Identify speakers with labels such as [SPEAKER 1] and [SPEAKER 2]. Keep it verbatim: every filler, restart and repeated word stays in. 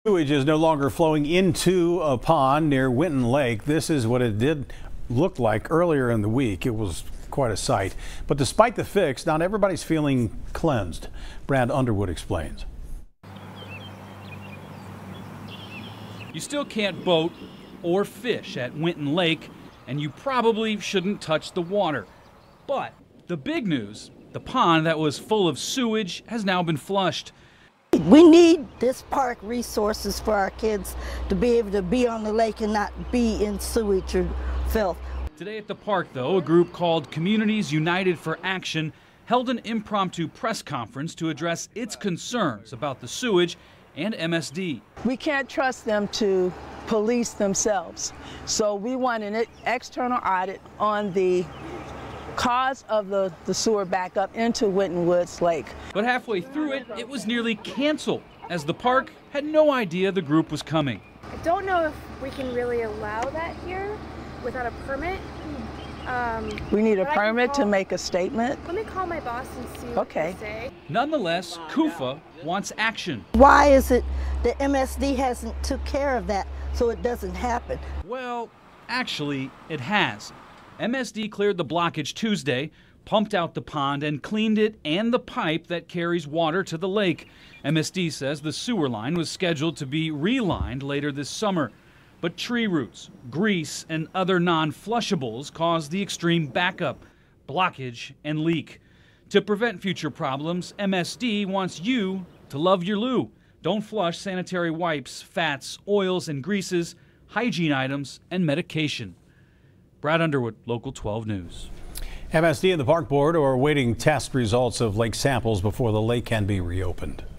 [SPEAKER 1] Sewage is no longer flowing into a pond near Winton Lake. This is what it did look like earlier in the week. It was quite a sight. But despite the fix, not everybody's feeling cleansed. Brad Underwood explains.
[SPEAKER 2] You still can't boat or fish at Winton Lake, and you probably shouldn't touch the water. But the big news, the pond that was full of sewage has now been flushed.
[SPEAKER 3] We need this park resources for our kids to be able to be on the lake and not be in sewage or filth.
[SPEAKER 2] Today at the park, though, a group called Communities United for Action held an impromptu press conference to address its concerns about the sewage and M S D.
[SPEAKER 4] We can't trust them to police themselves, so we want an external audit on the cause of the, the sewer backup into Winton Woods Lake.
[SPEAKER 2] But halfway through it, it was nearly canceled, as the park had no idea the group was coming.
[SPEAKER 5] I don't know if we can really allow that here without a permit. Um,
[SPEAKER 4] we need a permit call, to make a statement.
[SPEAKER 5] Let me call my boss and see what
[SPEAKER 4] okay.
[SPEAKER 5] they say.
[SPEAKER 2] Nonetheless, C U F A wants action.
[SPEAKER 3] Why is it that M S D hasn't took care of that so it doesn't happen?
[SPEAKER 2] Well, actually, it has. M S D cleared the blockage Tuesday, pumped out the pond, and cleaned it and the pipe that carries water to the lake. M S D says the sewer line was scheduled to be relined later this summer. But tree roots, grease, and other non-flushables caused the extreme backup, blockage, and leak. To prevent future problems, M S D wants you to love your loo. Don't flush sanitary wipes, fats, oils, and greases, hygiene items, and medication. Brad Underwood, Local twelve News.
[SPEAKER 1] M S D and the Park Board are awaiting test results of lake samples before the lake can be reopened.